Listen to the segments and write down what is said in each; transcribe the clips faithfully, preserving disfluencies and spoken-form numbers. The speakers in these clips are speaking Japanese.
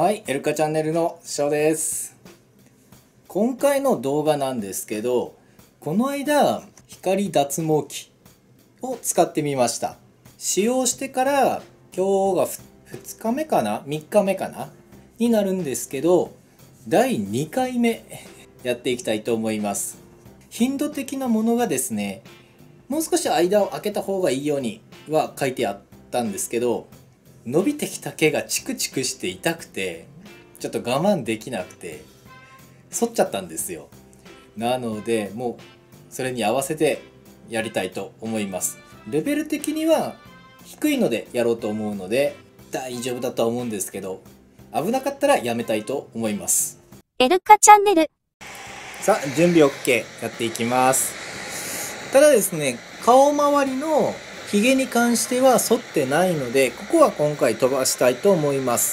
はい、エルカチャンネルのしょうです。今回の動画なんですけど、この間光脱毛器を使ってみました。使用してから今日がふつかめかなみっかめかなになるんですけど、だいにかいめやっていきたいと思います。頻度的なものがですね、もう少し間を空けた方がいいようには書いてあったんですけど、伸びてきた毛がチクチクして痛くてちょっと我慢できなくて剃っちゃったんですよ。なのでもうそれに合わせてやりたいと思います。レベル的には低いのでやろうと思うので大丈夫だとは思うんですけど、危なかったらやめたいと思います。 エルカチャンネル。 さあ準備 OK、 やっていきます。ただですね、顔周りのヒゲに関しては剃ってないので、ここは今回飛ばしたいと思います。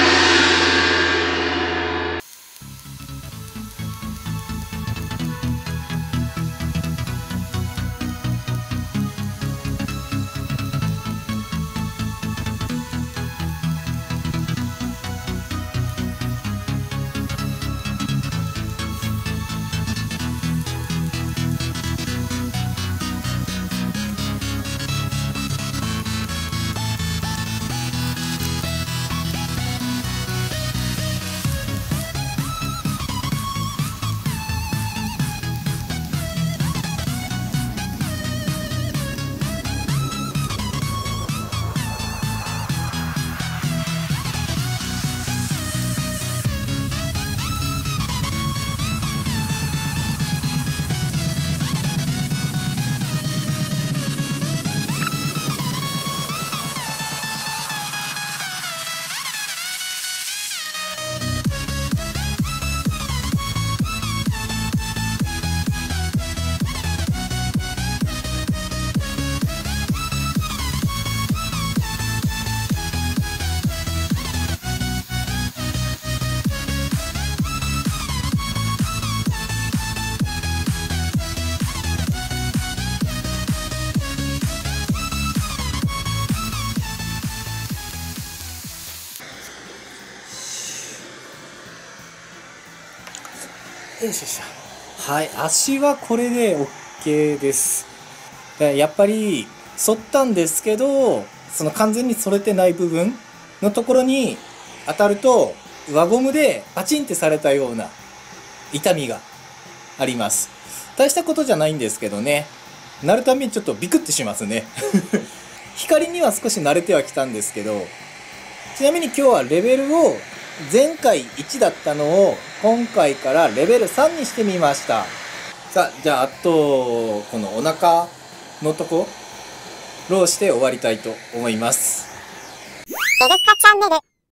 よいしょしょ。はい、足はこれで OK です。やっぱり剃ったんですけど、その完全に剃れてない部分のところに当たると輪ゴムでパチンってされたような痛みがあります。大したことじゃないんですけどね、なるためにちょっとビクってしますね光には少し慣れてはきたんですけど、ちなみに今日はレベルを前回いちだったのを今回からレベルさんにしてみました。さあ、じゃああとこのお腹のところをして終わりたいと思います。 エルカチャンネル。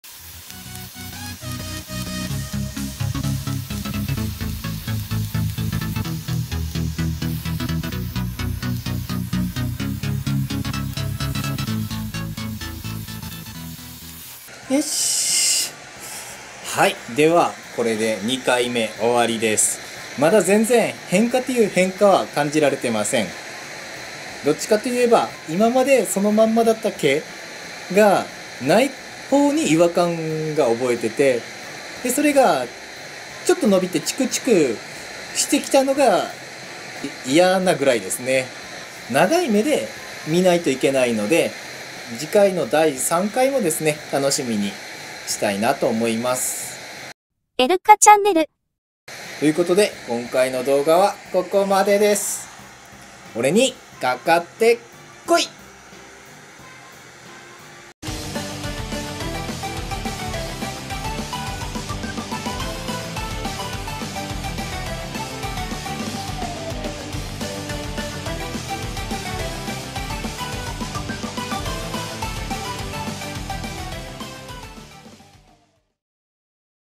よし。はい、ではこれでにかいめ終わりです。まだ全然変化という変化は感じられてません。どっちかといえば今までそのまんまだった毛がない方に違和感が覚えてて、でそれがちょっと伸びてチクチクしてきたのが嫌なぐらいですね。長い目で見ないといけないので、次回のだいさんかいもですね、楽しみにしたいなと思います。 エルカチャンネル。 ということで今回の動画はここまでです。俺にかかってこい。